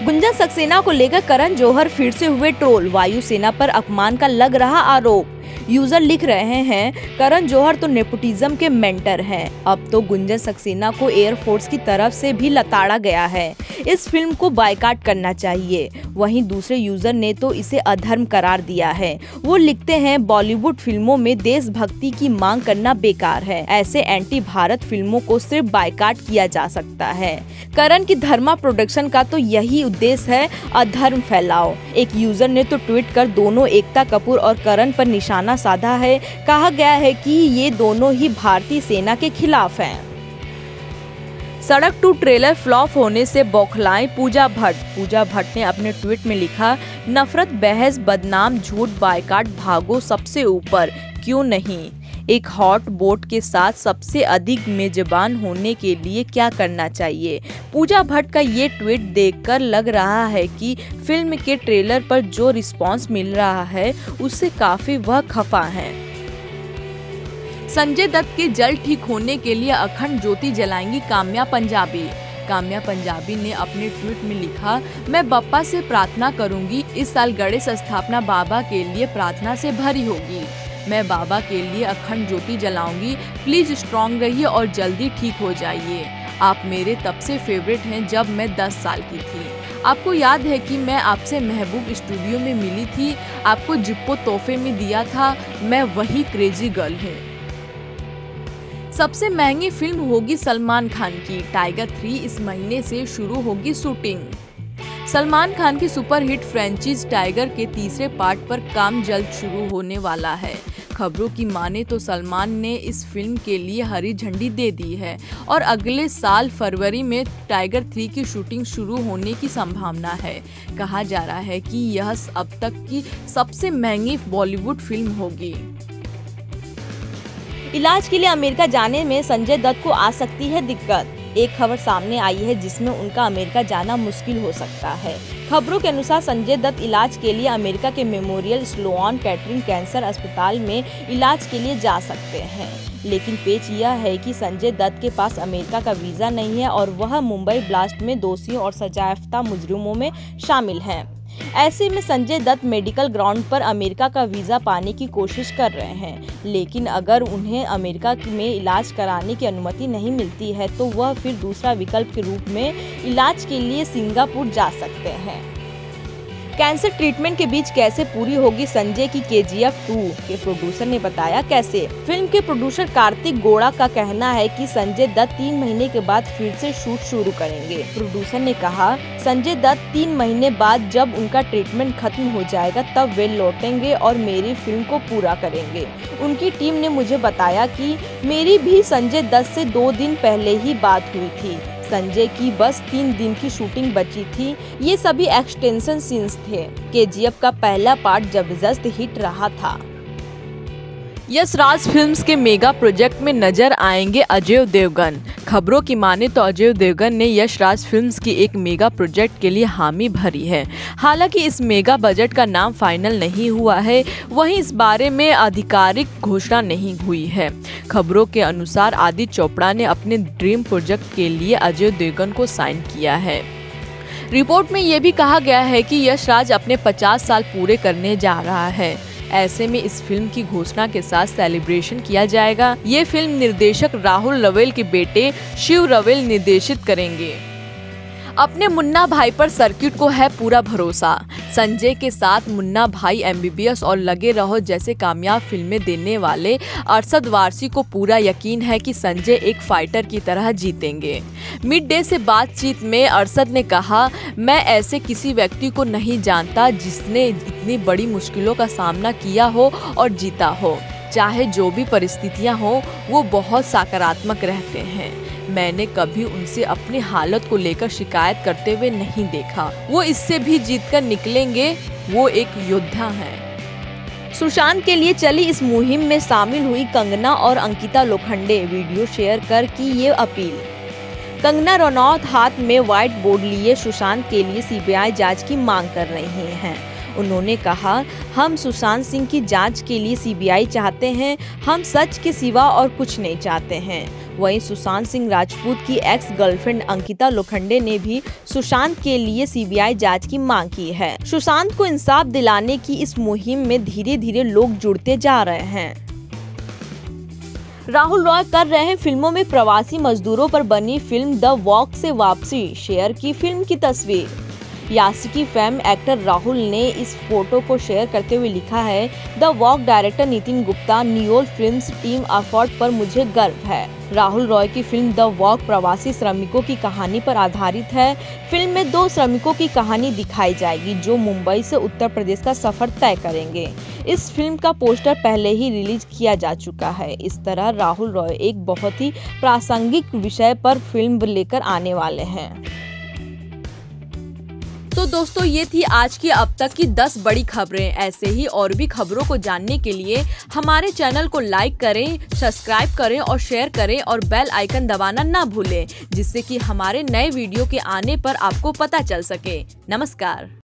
गुंजन सक्सेना को लेकर करण जौहर फिर से हुए ट्रोल, वायुसेना पर अपमान का लग रहा आरोप। यूजर लिख रहे हैं, करण जौहर तो नेपोटिज्म के मेंटर हैं। अब तो गुंजन सक्सेना को एयरफोर्स की तरफ से भी लताड़ा गया है। इस फिल्म को बायकॉट करना चाहिए। वहीं दूसरे यूजर ने तो इसे अधर्म करार दिया है। वो लिखते हैं, बॉलीवुड फिल्मों में देशभक्ति की मांग करना बेकार है। ऐसे एंटी भारत फिल्मों को सिर्फ बायकॉट किया जा सकता है। करण की धर्मा प्रोडक्शन का तो यही उद्देश्य है, अधर्म फैलाओ। एक यूजर ने तो ट्वीट कर दोनों एकता कपूर और करण पर निशाना साधा है। कहा गया है कि ये दोनों ही भारतीय सेना के खिलाफ हैं। सड़क 2 ट्रेलर फ्लॉप होने से बौखलाएं पूजा भट्ट। पूजा भट्ट ने अपने ट्वीट में लिखा, नफरत, बहस, बदनाम, झूठ, बायकॉट, भागो सबसे ऊपर, क्यों नहीं। एक हॉट बोट के साथ सबसे अधिक मेजबान होने के लिए क्या करना चाहिए। पूजा भट्ट का ये ट्वीट देखकर लग रहा है कि फिल्म के ट्रेलर पर जो रिस्पांस मिल रहा है उससे काफी वह खफा हैं। संजय दत्त के जल्द ठीक होने के लिए अखंड ज्योति जलाएंगी काम्या पंजाबी। काम्या पंजाबी ने अपने ट्वीट में लिखा, मैं बप्पा से प्रार्थना करूंगी, इस साल गणेश स्थापना बाबा के लिए प्रार्थना से भरी होगी। मैं बाबा के लिए अखंड ज्योति जलाऊंगी। प्लीज स्ट्रॉन्ग रहिए और जल्दी ठीक हो जाइए। आप मेरे तब से फेवरेट हैं जब मैं 10 साल की थी। आपको याद है कि मैं आपसे महबूब स्टूडियो में मिली थी, आपको जिप्पो तोहफे में दिया था। मैं वही क्रेजी गर्ल हूँ। सबसे महंगी फिल्म होगी सलमान खान की। टाइगर 3 इस महीने से शुरू होगी शूटिंग। सलमान खान की सुपरहिट फ्रेंचाइज टाइगर के तीसरे पार्ट पर काम जल्द शुरू होने वाला है। खबरों की माने तो सलमान ने इस फिल्म के लिए हरी झंडी दे दी है और अगले साल फरवरी में टाइगर 3 की शूटिंग शुरू होने की संभावना है। कहा जा रहा है कि यह अब तक की सबसे महंगी बॉलीवुड फिल्म होगी। इलाज के लिए अमेरिका जाने में संजय दत्त को आ सकती है दिक्कत। एक खबर सामने आई है जिसमें उनका अमेरिका जाना मुश्किल हो सकता है। खबरों के अनुसार संजय दत्त इलाज के लिए अमेरिका के मेमोरियल स्लोआन केटरिंग कैंसर अस्पताल में इलाज के लिए जा सकते हैं। लेकिन पेच यह है कि संजय दत्त के पास अमेरिका का वीजा नहीं है और वह मुंबई ब्लास्ट में दोषियों और सजायाफ्ता मुजरिमों में शामिल हैं। ऐसे में संजय दत्त मेडिकल ग्राउंड पर अमेरिका का वीजा पाने की कोशिश कर रहे हैं। लेकिन अगर उन्हें अमेरिका में इलाज कराने की अनुमति नहीं मिलती है तो वह फिर दूसरा विकल्प के रूप में इलाज के लिए सिंगापुर जा सकते हैं। कैंसर ट्रीटमेंट के बीच कैसे पूरी होगी संजय की KGF 2 के प्रोड्यूसर ने बताया कैसे। फिल्म के प्रोड्यूसर कार्तिक गोड़ा का कहना है कि संजय दत्त 3 महीने के बाद फिर से शूट शुरू करेंगे। प्रोड्यूसर ने कहा, संजय दत्त 3 महीने बाद जब उनका ट्रीटमेंट खत्म हो जाएगा तब वे लौटेंगे और मेरी फिल्म को पूरा करेंगे। उनकी टीम ने मुझे बताया कि मेरी भी संजय दत्त से 2 दिन पहले ही बात हुई थी। संजय की बस 3 दिन की शूटिंग बची थी। ये सभी एक्सटेंशन सीन्स थे। KGF का पहला पार्ट जबरदस्त हिट रहा था। यश राज फिल्म्स के मेगा प्रोजेक्ट में नजर आएंगे अजय देवगन। खबरों की माने तो अजय देवगन ने यश राज फिल्म्स की एक मेगा प्रोजेक्ट के लिए हामी भरी है। हालांकि इस मेगा बजट का नाम फाइनल नहीं हुआ है, वहीं इस बारे में आधिकारिक घोषणा नहीं हुई है। खबरों के अनुसार आदित्य चोपड़ा ने अपने ड्रीम प्रोजेक्ट के लिए अजय देवगन को साइन किया है। रिपोर्ट में ये भी कहा गया है कि यश राज अपने 50 साल पूरे करने जा रहा है। ऐसे में इस फिल्म की घोषणा के साथ सेलिब्रेशन किया जाएगा। ये फिल्म निर्देशक राहुल रवेल के बेटे शिव रवेल निर्देशित करेंगे। अपने मुन्ना भाई पर सर्किट को है पूरा भरोसा। संजय के साथ मुन्ना भाई MBBS और लगे रहो जैसे कामयाब फिल्में देने वाले अरशद वारसी को पूरा यकीन है कि संजय एक फाइटर की तरह जीतेंगे। मिड डे से बातचीत में अरशद ने कहा, मैं ऐसे किसी व्यक्ति को नहीं जानता जिसने इतनी बड़ी मुश्किलों का सामना किया हो और जीता हो। चाहे जो भी परिस्थितियां हो, वो बहुत सकारात्मक रहते हैं। मैंने कभी उनसे अपनी हालत को लेकर शिकायत करते हुए नहीं देखा। वो इससे भी जीतकर निकलेंगे। वो एक योद्धा हैं। सुशांत के लिए चली इस मुहिम में शामिल हुई कंगना और अंकिता लोखंडे। वीडियो शेयर कर की ये अपील। कंगना रनौत हाथ में व्हाइट बोर्ड लिए सुशांत के लिए CBI जांच की मांग कर रही हैं। उन्होंने कहा, हम सुशांत सिंह की जांच के लिए सीबीआई चाहते हैं, हम सच के सिवा और कुछ नहीं चाहते हैं। वहीं सुशांत सिंह राजपूत की एक्स गर्लफ्रेंड अंकिता लोखंडे ने भी सुशांत के लिए सीबीआई जांच की मांग की है। सुशांत को इंसाफ दिलाने की इस मुहिम में धीरे धीरे लोग जुड़ते जा रहे हैं। राहुल रॉय कर रहे हैं फिल्मों में प्रवासी मजदूरों पर बनी फिल्म द वॉक से वापसी, शेयर की फिल्म की तस्वीर। यासिकी फेम एक्टर राहुल ने इस फोटो को शेयर करते हुए लिखा है, the walk director Nitin Gupta, नियोल फिल्म्स टीम एफर्ट पर मुझे गर्व है। राहुल रॉय की फिल्म द वॉक प्रवासी श्रमिकों की कहानी पर आधारित है। फिल्म में 2 श्रमिकों की कहानी दिखाई जाएगी जो मुंबई से उत्तर प्रदेश का सफर तय करेंगे। इस फिल्म का पोस्टर पहले ही रिलीज किया जा चुका है। इस तरह राहुल रॉय एक बहुत ही प्रासंगिक विषय पर फिल्म लेकर आने वाले हैं। तो दोस्तों, ये थी आज की अब तक की 10 बड़ी खबरें। ऐसे ही और भी खबरों को जानने के लिए हमारे चैनल को लाइक करें, सब्सक्राइब करें और शेयर करें और बेल आइकन दबाना ना भूलें, जिससे कि हमारे नए वीडियो के आने पर आपको पता चल सके। नमस्कार।